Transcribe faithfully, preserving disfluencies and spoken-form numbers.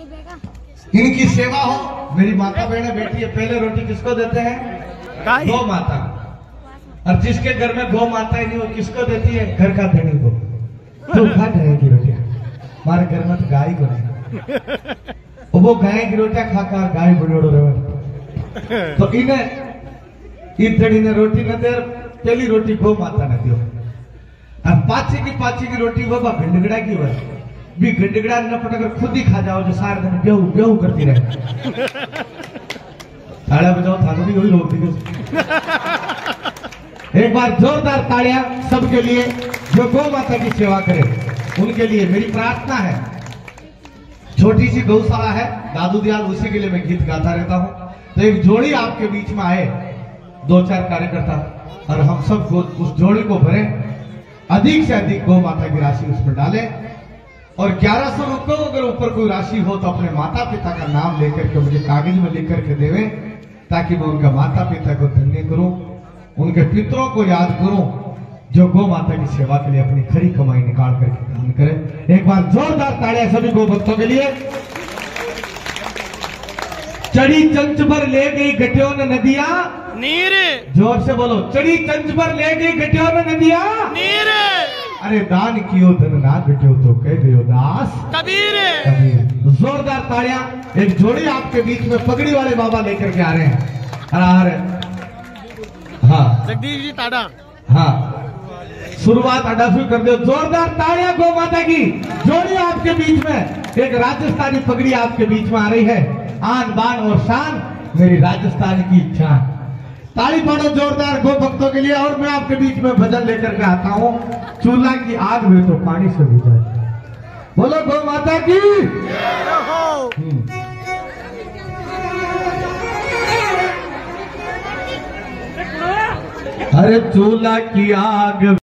इनकी सेवा हो। मेरी माता बहने बैठी है, पहले रोटी किसको देते हैं? गौ माता। और जिसके घर में गौ माता ही नहीं, वो किसको देती है? घर का धनी को। तो खा जाएगी रोटियां। हमारे घर में तो गाय को नहीं, वो गाय की रोटियां खाकर गाय बुढ़ोड़ो रहे। तो इन्हें धनी ने रोटी न दे, पहली रोटी गौ माता ने दियो। और पाची की पाची की रोटी वो भिंडगड़ा की हुआ भी गंडगड़ा न पटकर खुद ही खा जाओ, जो सारे दिन बेहू बेहू करती रहे। तालियां बजाओ, थानों भी वही रोक दी। एक बार जोरदार तालियां सबके लिए जो गौ माता की सेवा करे, उनके लिए मेरी प्रार्थना है। छोटी सी गौशाला है, दादू दयाल, उसी के लिए मैं गीत गाता रहता हूँ। तो एक जोड़ी आपके बीच में आए, दो चार कार्यकर्ता, और हम सब उस जोड़ी को भरें, अधिक से अधिक गौ माता की राशि उसमें डालें। और ग्यारह सौ रुपये अगर ऊपर कोई राशि हो तो अपने माता पिता का नाम लेकर के मुझे कागज में लिख करके देवे, ताकि मैं उनका माता पिता को धन्य करूं, उनके पितरों को याद करूं, जो गौ माता की सेवा के लिए अपनी खरी कमाई निकाल करके दान करें। एक बार जोरदार तालियां सभी गौ भक्तों के लिए। चढ़ी चंच पर ले गई घटियों ने नदिया नीर, जोर से बोलो, चढ़ी चंच पर ले गई घटियों ने नदिया नीर, अरे दान कियो धन ना घटियो तो कह गयो दास कबीर। कबीर। जोरदार तालियां। एक जोड़ी आपके बीच में पगड़ी वाले बाबा लेकर के आ रहे हैं। आ रहे हाँ जगदीश जी टाडा। हाँ, शुरुआत अड्डाफी कर दो। जोरदार तालियां गौ माता की। जोड़ी आपके बीच में एक राजस्थानी पगड़ी आपके बीच में आ रही है। आन बान और शान मेरी राजस्थान की इच्छा। ताली पाड़ो जोरदार गौ भक्तों के लिए। और मैं आपके बीच में भजन लेकर के आता हूँ, चूल्हा की आग में तो पानी से बुझाए। बोलो गौ माता की। अरे चूल्हा की आग